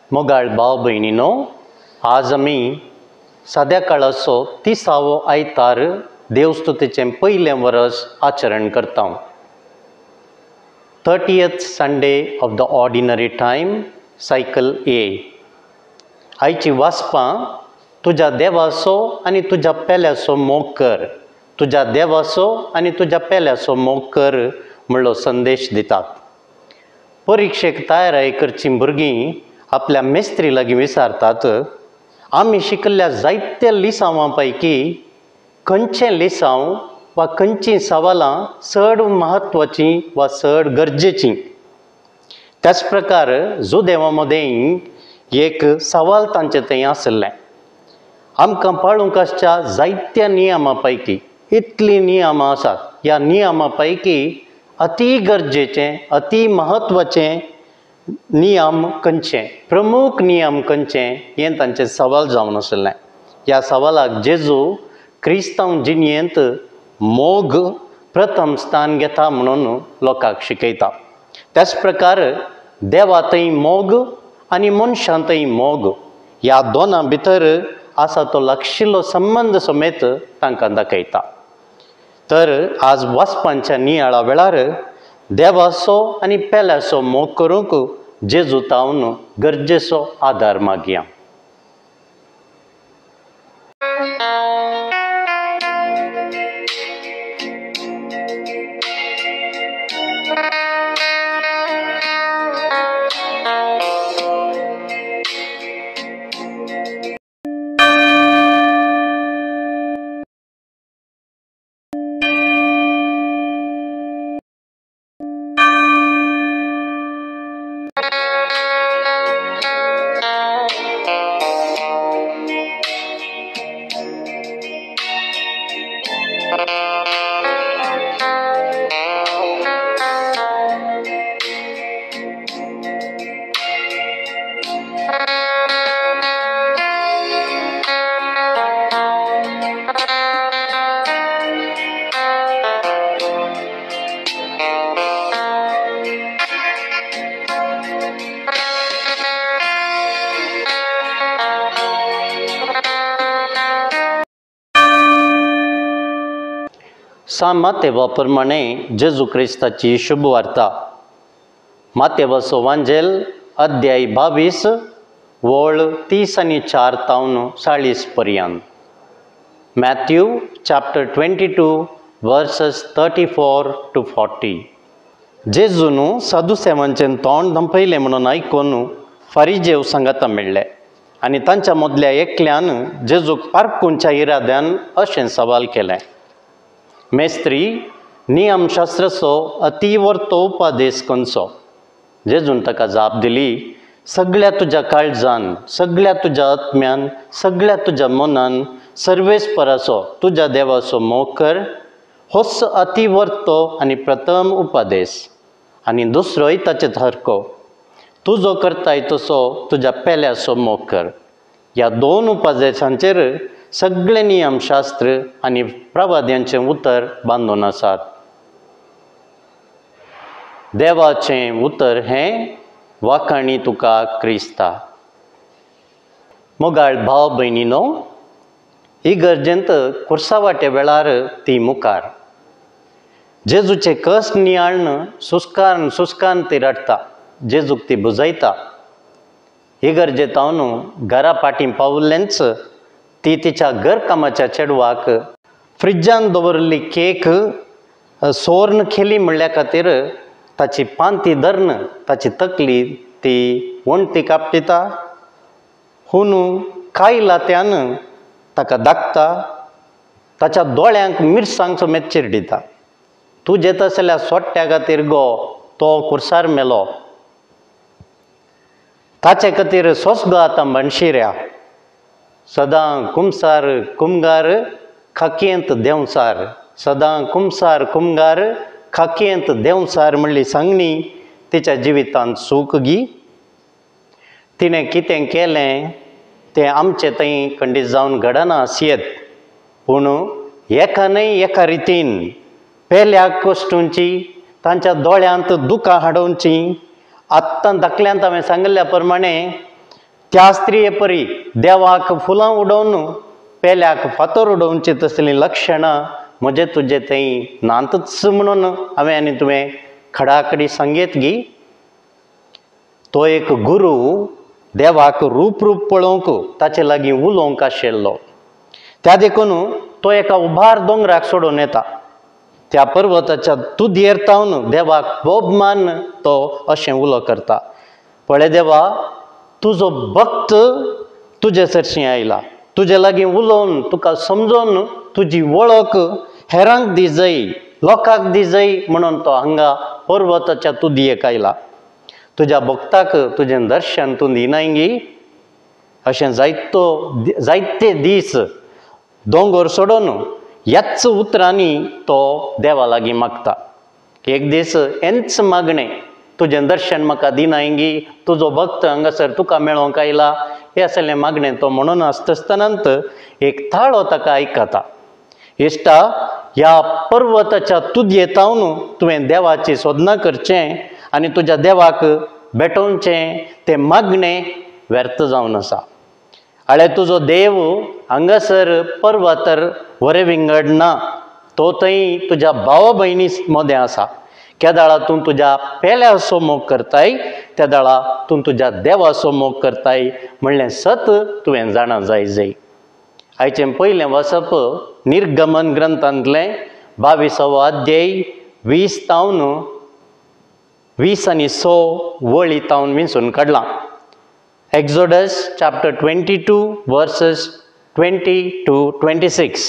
मोगाळ भाव भयणीनो, आज आमी सद्याकाळाचो 30वो आयतार देवस्तुतेचें पयलें वरस आचरण करता. 30th Sunday of the ordinary time, cycle A. आयची वाचपां तुज्या देवाचो आनी तुज्या पेल्याचो मोग कर. तुज्या देवाचो आनी तुज्या पेल्याचो मोग कर म्हणलो संदेश दितात. परिक्षेक तयारी करचीं भुरगीं आपल्या मेस्त्री लागीं विचारतात, आमी शिकल्ल्या जायत्या लिसांवां पैकी खंयचें लिसांव वा खंयचीं सवालां चड म्हत्वाचीं वा चड गरजेचीं. त्याच प्रकार जुदेवां मदें एक सवाल तांचे थंय आसलें. आमकां पाळूंक आसच्या जायत्या नियमां पैकी इतलीं नियमां आसात. ह्या नियमां पैकी अति गरजेचें, अति म्हत्वाचें नियम खंयचें, प्रमुख नियम खंयचें, हें तांचें सवाल जावन आसलें. ह्या सवालाक जेजू क्रिस्तांव जिणेंत मोग प्रथम स्थान घेता म्हणून लोकांक शिकयता. त्याच प्रकार देवांतय मोग आनी मनशांतय मोग, ह्या दोनां भितर आसा तो लागशिल्लो संबंद समेत तांकां दाखयता. तर आज वाचपांच्या नियाळा वेळार देवाचो आनी पेल्याचो मोग करूंक जेजू तावन गरजेचो आदार मागया. मातेवा प्रमाणे जेजू क्रिस्ताची शुभ वार्ता. मातेवाचो वांजेल अध्याय 22 वळ 30 आनी 4 तावन 40 पर्यंत. Matthew chapter 22 verses 34 to 40. जेजून सदुसेवांचें तोंड धंपयलें म्हणून आयकून फारिजेव सांगाता मेळ्ळे आनी तांच्या मदल्या एकल्यान जेजूक पारखुंच्या इराद्यान अशें सवाल केलें, मेस्त्री, नियमशास्त्राचो अतिवर्तो उपादेश खंयचो? जेजून ताका जाप दिली, सगळ्या तुज्या काळजान, सगळ्या तुज्या आत्म्यान, सगळ्या तुज्या मनान सर्वेस्पराचो तुज्या देवाचो मोग कर. होच अतिवर्तो आनी प्रथम उपादेश. आनी दुसरोय ताचे सारको, तूं जो करताय तसो तुज्या पेल्याचो मोग कर. ह्या दोन उपादेशांचेर सगळे नियमशास्त्र आनी प्रवाद्यांचें उतर बांदून आसात. देवाचें उतर हें वाखाणी तुका क्रिस्ता. मोगाळ भाव भयणीनो, इगर्जेंत कुर्सावाटे वेळार ती मुखार जेजूचे कश्ट नियाळन सुस्कान ती रडटा. जेजूक ती बुजयता. इगर्जेंत हांव घरा फाटीं पावल्लेंच ती तिच्या घरकामाच्या चेडवाक फ्रिजान दवरिल्ली केक सोर्न केली म्हणल्या खातीर ताची पांती धरन ताची तकली ती वणटी कापटिता. हुनू कांय लात्यान ताका दाखता. ताच्या दोळ्यांक मिरसांग समेत चिरडिता. तूं जेता आसल्या सोडट्या खातीर गो तो कुर्सार मेलो. ताचे खातीर सोंस गो आतां म्हणशिऱ्या. सदां कुमसार कुमगार खाकयेंत देंवसार. सदां कुमसार कुमगार खाकयेंत देंवसार म्हणली सांगणी तिच्या जिवितांत सूख गी. तिणें कितें केलें तें आमचे थंय खंडीत जावन घडना आसयेत, पूण एका न्हय एका रितीन पेल्या कश्टूंची तांच्या दोळ्यांत दुखां हाडोवची. आत्तां धाकल्यांत हांवें सांगिल्ल्या प्रमाणे त्या स्त्रिये परी देवाक फुलां उडोवन पेल्याक फातर उडोवची तसली लक्षणां म्हजे तुजे थंय नातच म्हणून हांवें आनी तुवें खडाखडी सांगीत गी. तो एक गुरू देवाक रूप पळोवंक ताचे लागीं उलोवंक आशिल्लो. त्या देखून तो एका उबार दोंगराक सोडून येता. त्या पर्वताच्या तुदयेर तावन देवाक बोबमान तो अशें उलो करता, पळय देवा, तुजो भक्त तुजे सरशी आयला. तुजे लागीं उलोवन तुका समजोवन तुजी वळख हेरांक दी जाय, लोकांक दी जाय म्हणून तो हांगा पर्वताच्या तुदयेक आयला. तुज्या भक्ताक तुजें दर्शन तूं दिनाय गी. अशें जायते दीस दोंगर सोडून ह्याच उतरांनी तो देवा लागीं मागता. एक दीस हेंच मागणें, तुजें दर्शन म्हाका दिनाय गी, तुजो भक्त हांगासर तुका मेळोवंक आयला, हें असलें मागणें तो म्हणून आसतनांत एक थाळो ताका आयकता. इश्टा, ह्या पर्वताच्या तुदयेतावन तुवें देवाची सोदना करचें आनी तुज्या देवाक भेटोवचें तें मागणें व्यर्थ जावन आसा. हाळे तुजो देव हांगासर पर्वतार वरे विंगड ना. तो थंय तुज्या भावा भयणी मदें आसा. केदाळा तूं तुज्या पेल्याचो मोग करताय, त्या दाळा तूं तुज्या देवाचो मोग करताय म्हणलें सत तुवें जाणा जाय. आयचें पयलें वचप निर्गमन ग्रंथांतलें 22 अध्याय 20 आनी 6 वळी तावन विंचून काडलां. Exodus chapter 22 verses 20 to 26.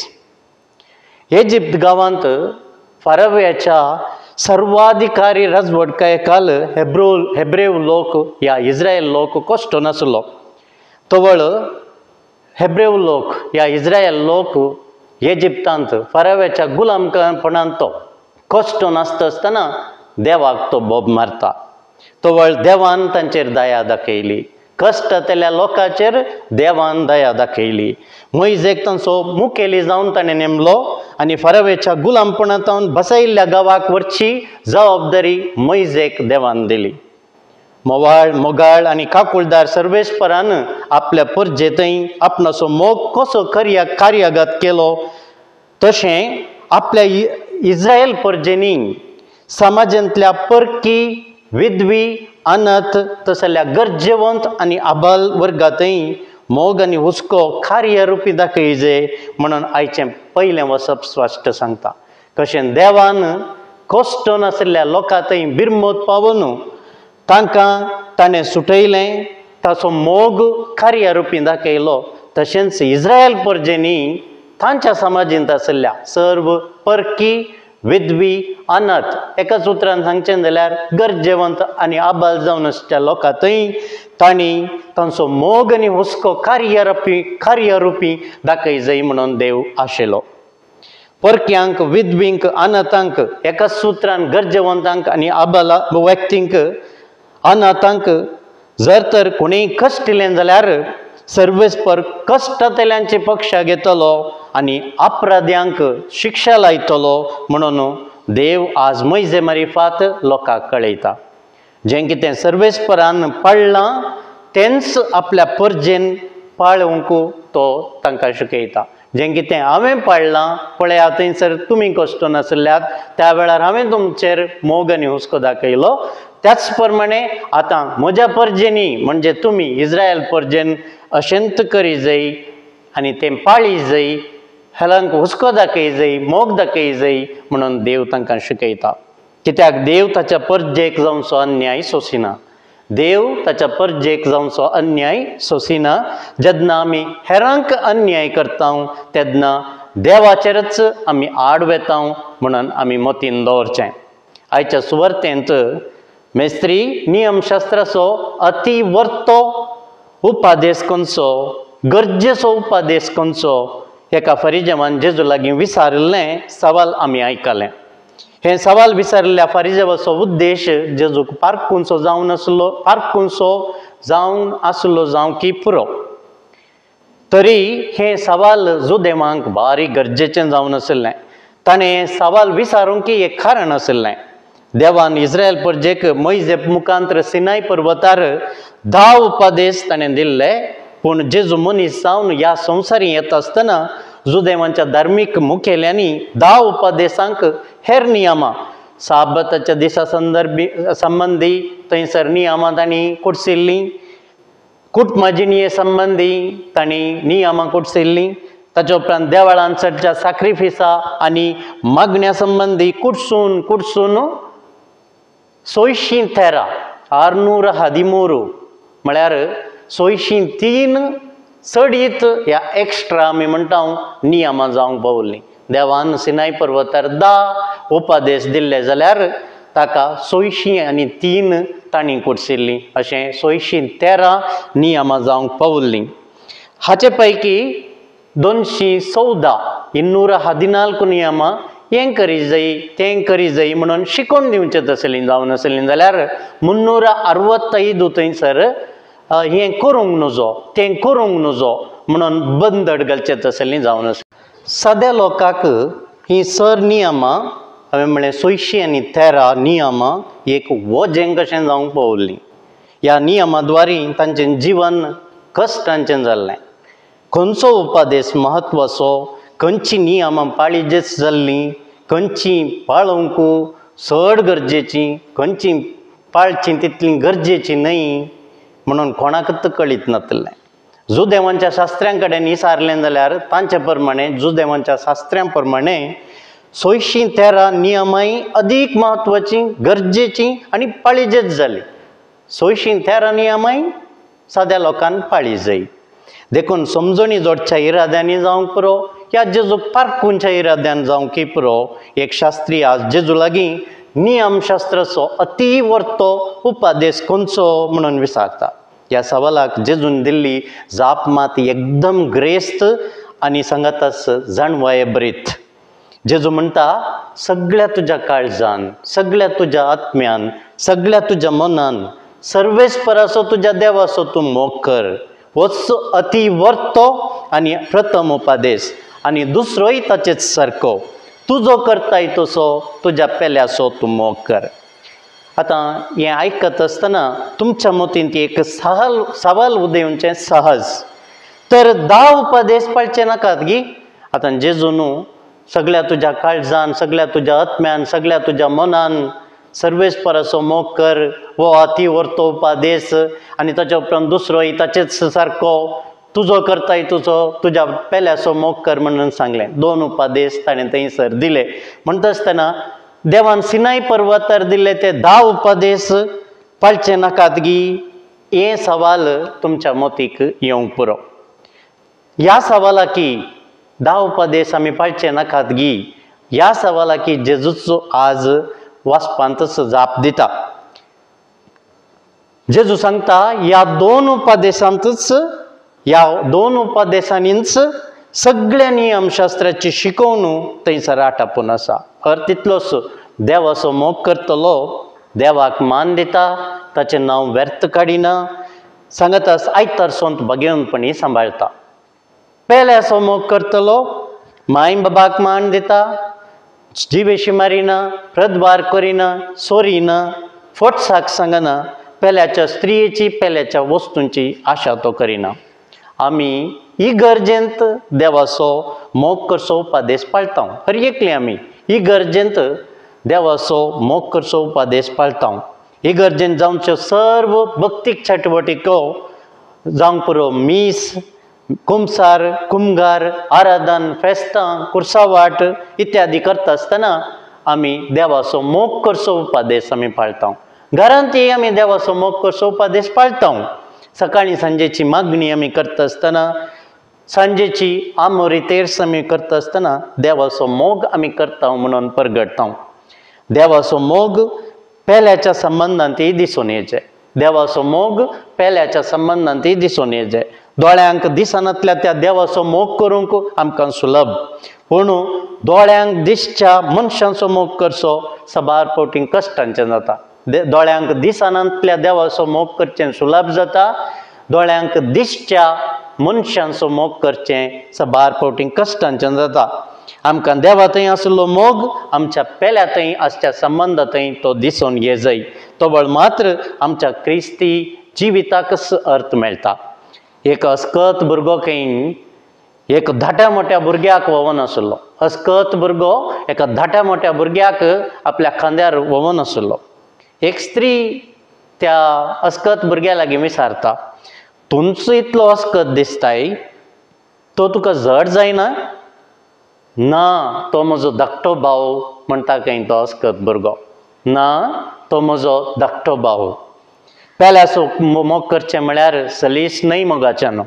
Egypt गांवांत फाराव्याच्या सर्वाधिकारी राजवटकाये हेब्रेव लोक या इस्रायल लोक कश्ट नासलो. तवळ हेब्रेव लोक या इस्रायल लोक इजिप्तांत फाराव्याच्या गुलामपणांत तो कश्ट नासतना देवाक तो बोब मारता. तवळ देवान तांचेर दया दाखयली. कश्ट तेल्या लोकांचेर देवान दया दाखयली. मोइजेक तांचो मुखेली जावन ताणें नेमलो आनी फारावेच्या गुलामपणांत बसयल्ल्या गांवाक व्हरची जबाबदारी मोइजेक देवान दिली. मोगाळ आनी काकुळदार सर्वेस्परान आपल्या परजे थंय आपणाचो मोग कसो कार्यागत केलो, तशें आपल्या इस्रायल परजेनी समाजांतल्या परकी, विधवी, अनाथ तसल्या गरजेवंत आनी आबाल वर्गांतय मोग आनी हुस्को कार्य रुपी दाखयजे म्हणून आयचें पयलें वचप स्पश्ट सांगता. कशें देवान कश्ट नासल्या लोकां थंय बिरमत पावून तांकां ताणें सुटयलें, ताचो मोग कार्य रुपी दाखयलो, तशेंच इस्रायल परजेनी तांच्या समाजींत आसल्या सर्व परकी, विधवी, अनाथ एकाच उतरान सांगचें जाल्यार गरजेवंत आनी आबाल जावन आसच्या लोकां थंय तांणी तांचो मोग आनी हुस्को कार्य रुपी दाखय जाय म्हणून देव आशिल्लो. परक्यांक, विधवींक, अनाथांक एकाच सुत्रान गरजेवंतांक आनी आबाल व्यक्तींक, अनाथांक जर तर कोणीय कश्ट दिलें जाल्यार सर्वेस्पर कश्ट तेल्यांचे पक्षा घेतलो आनी अपराध्यांक शिक्षा लायतलो म्हणून देव आज मोइजे मारिफात लोकांक कळयता. जें कितें सर्वेस्परान पाळलां तेंच आपल्या परजेन पाळोवंक तो तांकां शिकयता. जें कितें हांवें पाळलां पळया थंयसर तुमी कश्ट नासल्यात, त्या वेळार हांवें तुमचेर मोग आनी हुस्को दाखयलो, त्याच प्रमाणे आतां म्हज्या परजेनी म्हणजे तुमी इस्रायल परजेन अशेंत करी जाय आनी तें पाळी जाय, हेलांक हुस्को दाखय जाय, मोग दाखय जाय म्हणून देव तांकां शिकयता. कित्याक देव ताच्या परजेक जावचो अन्याय सोंसिना. देव ताच्या परजेक जावचो अन्याय सोंसिना. जेन्ना आमी हेरांक अन्याय करता तेन्ना देवाचेरच आमी आड वेता म्हणून आमी मतीन दवरचें. आयच्या सुवार्तेंत मेस्त्री नियमशास्त्राचो अति वर्तो उपादेश खंयचो, गरजेचो उपादेश खंयचो, एका फरिजेवान जेजू लागीं विचारलें सवाल आमी आयकलें. हे सवाल विचारलेल्या फरिजेवाचो उद्देश जेजूक पारखुंचो जावन आसलो जावं की पुरो. तरी हे सवाल जुदेवांक भारी गरजेचें जावन आशिल्लें. ताणें सवाल विचारूंक एक कारण आशिल्लें. देवान इस्रायल प्रजेक मोइजे मुखांतर सिनाय पर्वतार 10 उपदेश ताणें दिल्ले, पूण जेजू मनीस जावन ह्या संवसारी येता आसतना जुदेवांच्या धार्मीक मुखेल्यांनी 10 उपदेशांक हेर नियमां साबताच्या दिसा संबंधी थंयसर नियमां तांणी कुडसिल्लीं, कुटुंबाजिणये संबंधी तांणी नियमां कुडसिल्लीं, ताचे उपरांत देवळांच्या सॅक्रिफिसा आनी मागण्या संबंधी कुडसून 613 613 म्हळ्यार 603 चडीत ह्या एक्स्ट्रा आमी म्हणटा नियमां जावंक पावल्लीं. देवान सिनाय पर्वतार 10 उपदेश दिल्ले जाल्यार ताका 603 तांणी कुडसिल्लीं, अशें 613 नियमां जावंक पावल्लीं. हाचे पैकी 214 214 नियमां हें करी जायी तें करी जायी म्हणून शिकोवन दिवचें तसलीं जावन आसलीं जाल्यार 365 थंयसर हें करूंक नजो तें करूंक नजो म्हणून बंदड घालचें तसलीं जावन आसलीं. सद्या लोकांक ही सर नियमां हांवें म्हळें 613 नियमां एक वजें कशें जावंक पावल्लीं. ह्या नियमां द्वारे तांचें जिवन कश्टांचें जाल्लें. खंयचो उपदेश म्हत्वाचो, खंयची नियमां पाळिजेच जाल्लीं, खंयची पाळोवंक चड गरजेचीं, खंयची पाळचीं तितलीं गरजेचीं न्हय म्हणून कोणाकच कळीत नासलें. जुदेवांच्या शास्त्रां कडेन विचारलें जाल्यार तांचे प्रमाणें जुदेवांच्या शास्त्रां प्रमाणें 613 नियमांय अदीक म्हत्वाचीं, गरजेचीं आनी पाळिजेच जालीं. 613 नियमांय सद्या लोकांक पाळी जाय. देखून समजणी जोडच्या इराद्यांनी जावंक पुरो या जेजूक पारखूंच्या इराद्यान जावंक पुरो, एक शास्त्री आज जेजू लागीं नियमशास्त्राचो अति व्हरतो उपदेश खंयचो म्हणून विचारता. ह्या सवालाक जेजून दिल्ली जाप मात एकदम ग्रेस्त आनी सांगाताच जाणवाये बरीत. जेजू म्हणटा, सगळ्या तुज्या काळजान, सगळ्या तुज्या आत्म्यान, सगळ्या तुज्या मनान सर्वेस्पराचो तुज्या देवाचो तूं मोग कर. होच अति व्हरतो आनी प्रथम उपदेश. आनी दुसरोय ताचेच सारको, तुजो करताय तसो तुज्या पेल्याचो तूं मोग कर. आतां हें आयकत आसतना तुमच्या मतीन ती एक सवाल उदेवचें सहज, तर 10 उपदेश पाळचे नाकात गी? आतां जेजू न्हू सगळ्या तुज्या काळजान, सगळ्या तुज्या आत्म्यान, सगळ्या तुज्या मनान सर्वेस्पराचो मोग कर हो अति व्हरतो उपदेश, आनी ताच्या उपरांत दुसरोय ताचेच सारको, तुजो करताय तुजो तुज्या पेल्याचो मोग कर म्हणून सांगलें. 2 उपदेश ताणें थंयसर दिले. म्हणटा आसतना देवान सिनाय पर्वतार दिल्ले ते 10 उपदेश पाळचे नाकात गी? हे सवाल तुमच्या मतीक येवंक पुरो. ह्या सवालाकी 10 उपदेश आमी पाळचे नाकात गी, ह्या सवालाकी जेजूचो आज वाचपांतच जाप दिता. जेजू सांगता ह्या 2 उपदेशांतच, ह्या 2 उपदेशांनीच सगळ्या नियमशास्त्राची शिकवण थंयसर आटापून आसा. अर्थ तितलोच, देवाचो मोग करतलो, देवाक मान दिता, ताचें नांव व्यर्थ काडिना, सांगता आयतार सोंत भगेवनपणी सांबाळटा. पेल्याचो मोग करतलो, माय बाबाक मान दिता, जिवेशी मारिना, प्रद्वार करिना, सोरिना, फोटसाक सांगना, पेल्याच्या स्त्रियेची, पेल्याच्या वस्तूंची आशा तो करिना. आमी ही गरजेंत देवाचो मोग करचो उपदेश पाळटा. हर एकली आमी ही गरजेंत देवाचो मोग करचो उपदेश पाळटा. ही गरजेंत जावच्यो सर्व भक्तीक चटवटिको जावंक पुरो. मीस, कुमसार, कुमगार, आराधन, फेस्तां, कुर्सावाट इत्यादी करता आसतना आमी देवाचो मोग करचो उपदेश आमी पाळटा. घरांतय आमी देवाचो मोग करचो उपदेश पाळटा. सकाळी सांजेची मागणी आमी करता आसतना, सांजेची आमोरितेर्स आमी करता आसतना देवाचो मोग आमी करता म्हणून परगटता. देवाचो मोग पेल्याच्या संबंधांतय दिसून येचें. देवाचो मोग पेल्याच्या संबंधांतय दिसून येचें. दोळ्यांक दिसनातल्या त्या देवाचो मोग करूंक आमकां सुलभ, पूण दोळ्यांक दिसच्या मनशांचो मोग करचो सबार फावटी कश्टांचें जाता. दोळ्यांक दिसनातल्या देवाचो मोग करचें सुलभ जाता, दोळ्यांक दिसच्या मनशांचो मोग करचें सबार फावटी कश्टांचें जाता. आमकां देवा थंय आसलो मोग आमच्या पेल्या थंय आसच्या संबंद थंय तो दिसून येजय. तो बळ मात्र आमच्या क्रिस्ती जिविताकच अर्थ मेळटा. एक अस्कत भुरगो खंय एक धाट्या मोठ्या भुरग्याक वोवन आसलो. अस्कत भुरगो एका धाट्या मोठ्या भुरग्याक आपल्या खांद्यार वोवन आसलो. एक स्त्री त्या अस्कत भुरग्या लागीं विचारता, तुमचो इतलो अस्कत दिसताय, तो तुका जड जायना? ना, तो म्हजो धाकटो भाव म्हणटा खंय तो अस्कत भुरगो. ना, तो म्हजो धाकटो भाव. पेल्याचो मोग करचें म्हळ्यार सलीस न्हय मोगाच्यान,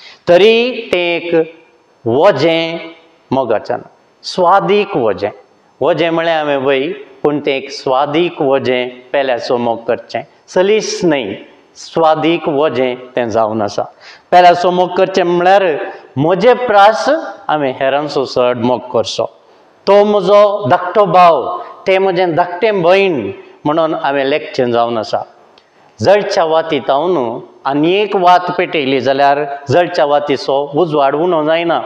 तरी तें एक वजें मोगाच्यान, स्वादीक वजें. वजें म्हळ्यार हांवें वय, पूण तें एक स्वादीक वजें पेल्याचो मोग करचें. सलीस न्हय, स्वादीक वजें तें जावन आसा. पेल्याचो मोग करचें म्हळ्यार म्हजे प्रास हांवें हेरांचो चड मोग करचो. तो म्हजो धाकटो भाव, तें म्हजें धाकटें भयण म्हणून हांवें लेखचें जावन आसा. जळच्या वातीतावन आनी एक वात पेटयली जाल्यार जळच्या वातीचो उजवाड उणो जायना.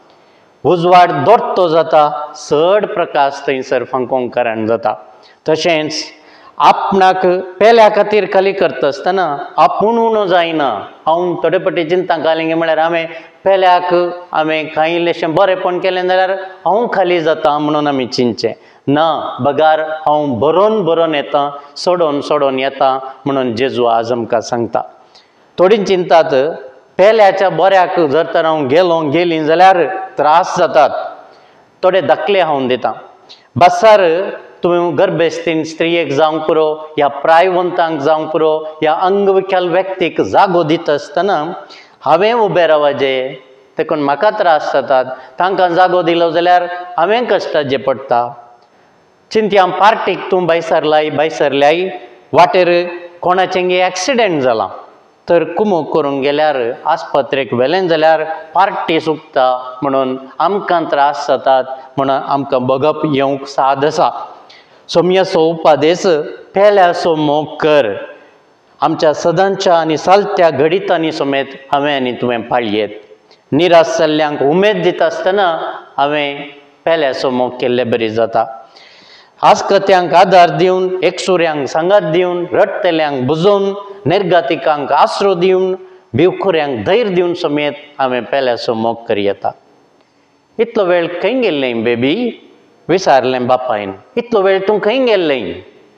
उजवाड दोट्टो जाता, चड प्रकाश थंयसर फंकोंकारान जाता. तशेंच आपणाक पेल्या खातीर खाली करता आसतना आपूण उणो जायना. हांव थोडे फावटी चिंता कालिंगे म्हळ्यार हांवें पेल्याक हांवें कांय इल्लेशें बरेंपण केलें जाल्यार हांव खाली जाता म्हणून आमी चिंतचें. ना, बगार हांव बरोवन बरोवन येता, सोडोन सोडोन येता म्हणून जेजू आज आमकां सांगता. थोडीं चिंतात पेल्याच्या बऱ्याक जर तर हांव गेलीं जाल्यार त्रास जातात. थोडे दाखले हांव दितां. बसार तुवें गर्भस्थीन स्त्रियेक जावंक पुरो या प्रायवंतांक जावंक पुरो या अंगविकल व्यक्तीक जागो दिता आसतना हांवें उबें रावचें, देखून म्हाका त्रास जातात. तांकां जागो दिलो जाल्यार हांवें कश्टाचें पडटा. चिंतया पार्टीक तूं भायसरल्याय वाटेर कोणाचें एक्सिडेंट जाला तर कुमूक करूंक गेल्यार आस्पत्रेक व्हेलें जाल्यार पार्टी चुकता म्हणून आमकां त्रास जातात म्हणून आमकां बगप येवंक साद आसा. सोमयाचो उपादेश पेल्याचो मोग कर. आमच्या सदांच्या आनी सालत्या घडितांनी समेत हांवें आनी तुवें पाळयेत. निराश जाल्ल्यांक उमेद दिता आसतना हांवें पेल्याचो मोग केल्लें बरी जाता. आस्कत्यांक आदार दिवन, एकसुऱ्यांक सांगात दिवन, रडटल्यांक बुजोवन, निर्गातिकांक आसरो दिवन, भिवखुऱ्यांक धैर्य दिवन समेत हांवें पेल्याचो मोग करी येता. इतलो वेळ खंय गेल्लें बेबी? विचारलें बापायन. इतलो वेळ तूं खंय गेल्लें?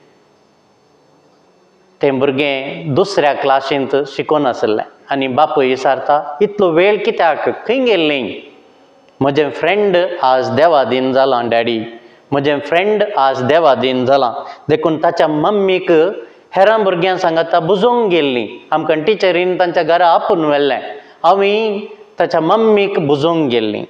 तें भुरगें दुसऱ्या क्लासींत शिकोवन आसलें आनी बापूय विचारता, इतलो वेळ कित्याक? खंय गेल्लें? म्हजें फ्रेंड आज देवादीन जालां डॅडी. म्हजें फ्रेंड आज देवादीन जालां. देखून ताच्या मम्मीक हेरां भुरग्यां सांगाता बुजोवंक गेल्लीं. आमकां टिचरीन तांच्या घरा आपूण व्हेल्लें. हांवें ताच्या मम्मीक बुजोवंक गेल्लीं.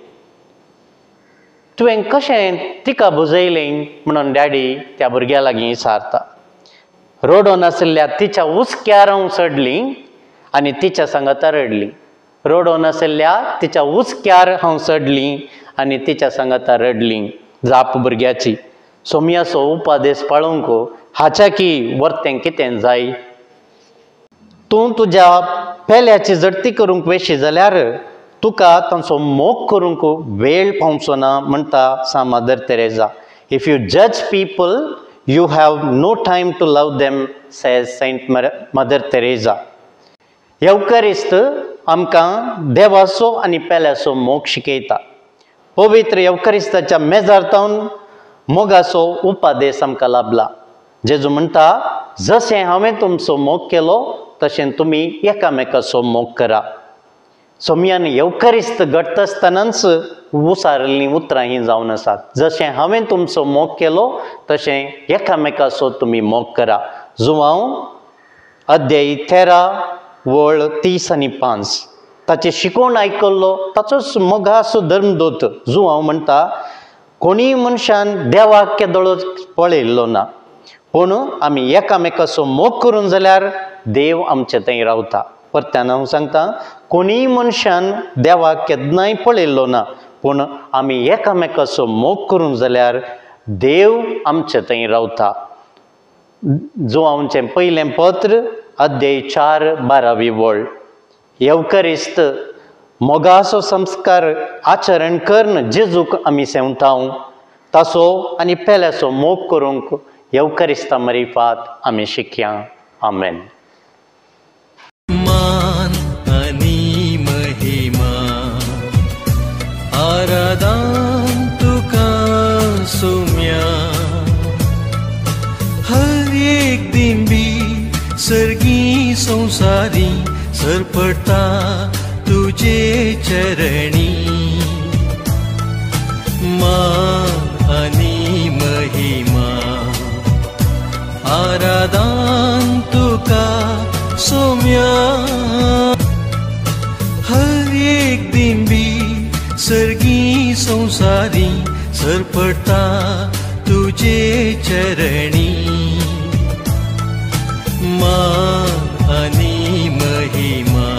तुवें कशें तिका बुजयलें म्हणून डॅडी त्या भुरग्या लागीं विचारता. रडोन आशिल्ल्या तिच्या उस्क्यार हांव चडलीं आनी तिच्या सांगाता रडलीं. रडोन आशिल्ल्या तिच्या उस्क्यार हांव चडलीं आनी तिच्या सांगाता रडलीं. जाप भुरग्याची. सोमयाचो उपादेश पाळूंक हाच्या वर्तें कितें जाय? तूं तुज्या पेल्याची जडती करूंक वेशी जाल्यार तुका तांचो मोग करूंक वेळ पावचो ना म्हणटा सा मदर तेरेसा. इफ यू जज people you have no time to love them, says saint Mother Teresa. येवकारिस्त आमकां देवाचो आनी पेल्याचो मोग शिकयता. पवित्र येवकारिस्ताच्या मेजारतावन मोगाचो उपादेश आमकां लाभला. जेजू म्हणटा, जशें हांवें तुमचो मोग केलो तशें तुमी एकामेकाचो मोग करा. सोमयान येवकारिस्त घडटा आसतनाच उसारिल्लीं उतरां हीं जावन आसात. जशें हांवें तुमचो मोग केलो तशें एकामेकाचो तुमी मोग करा. जुवांव अध्याय 13 वळ 30 आनी 5. ताची शिकोवण आयकल्लो ताचोच मोगाचो धर्मदूत जुवांव म्हणटा, कोणीय मनशान देवाक केदोळो पळयल्लो ना, पूण आमी एकामेकाचो मोग करून जाल्यार देव आमचे थंय रावता. परत्यान हांव सांगता, कोणीय मनशान देवाक केन्नाय पळयल्लो ना, पूण आमी एकामेकाचो मोग करून जाल्यार देव आमचे थंय रावता. जुवांवचें पयलें पत्र अध्याय 4 12वी वळ. येवकारिस्त मोगाचो संस्कार आचरण करून जेजूक आमी सेवतांव ताचो आनी पेल्याचो मोग करूंक येवकारिस्ता मरिफात आमी शिकया. आमेन. मान आनी महिमा आराधन तुका सोम्या. हर एक दिंबी सर्गी संसारी सरपडटा तुजे चरणी. मान आनी महिमा आराधन तुका सोम्या. हर एक दिंबी सर्गी संसारी सरपडटा तुजे चरणी. मान आनी महिमा